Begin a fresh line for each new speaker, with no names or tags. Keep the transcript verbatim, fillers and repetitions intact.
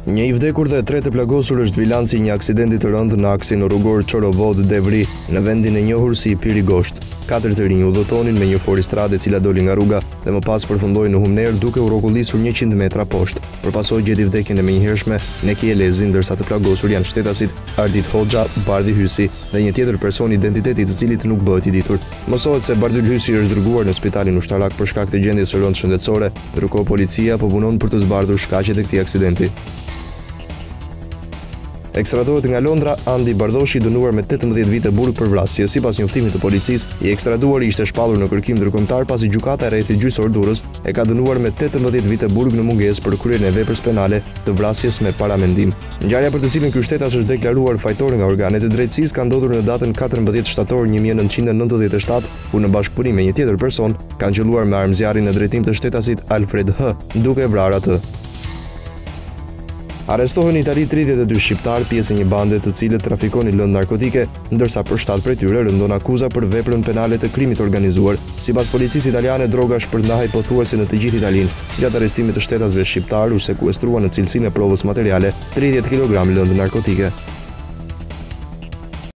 Një i vdekur dhe tre të plagosur është bilanci i një aksidenti të rëndë në aksin rrugor Çorovod-Devri në vendin e njohur si Pirigosht. Katër të rinj udhëtonin me një foristrade e cila doli nga rruga dhe më pas përfundoi në Humner duke u rrokullisur njëqind metra poshtë. Përpasoi gjeti vdekjen e menjëhershme Neki Elezi, ndërsa të plagosur janë shtetasit Ardit Hoxha, Bardhi Hysi dhe një tjetër person identiteti i të cilit nuk bëhet i ditur. Mësohet se Bardhyl Hysi është dërguar në spitalin ushtarak për shkak të gjendjes së rëndë shëndetësore, ndërkohë policia po punon për të zbardhur shkaqet e këtij aksidenti. Ekstradohet nga Londra Andi Bardoshi, dënuar me tetëmbëdhjetë vite burg për vrasje. Sipas njoftimit të policisë, i ekstraduari ishte shpallur në kërkim ndërkombëtar pasi gjykata e rrethit gjyqësor Durrës e ka dënuar me tetëmbëdhjetë vite burg në mungesë për kryerjen e veprës penale të vrasjes me paramendim. Ngjarja për të cilën ky shtetas është deklaruar fajtor nga organet e drejtësisë ka ndodhur në datën katërmbëdhjetë shtator një mijë nëntëqind e nëntëdhjetë e shtatë, ku në bashkëpunim me një tjetër person kanë qelluar me armëzjarrin në drejtim të shtetasit Alfred H, duke vrarë atë. Arrestohen në Itali tridhjetë e dy shqiptar, pjesë e një bande të cilët trafikonin lëndë narkotike, ndërsa për shtatë prej tyre rëndon akuza për veprën penale të krimit organizuar. Sipas policisë italiane, droga shpërndahej pothuajse në të gjithë Italinë. Gjatë arrestimit të shtetasve shqiptar u sekuestrua në cilësinë e provës materiale tridhjetë kilogram lëndë narkotike.